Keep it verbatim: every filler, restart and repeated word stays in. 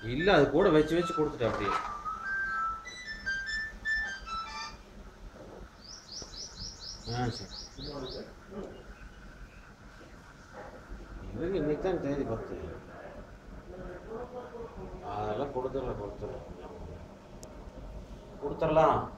இல்லை அது கூட வச்சு வச்சு கொடுத்துட்டேன் அப்படியே. ஆ சரி. இவங்க இன்னைக்கு தான் தேதி பத்து. அதெல்லாம் கொடுத்துடலாம் கொடுத்துடலாம் கொடுத்துடலாம்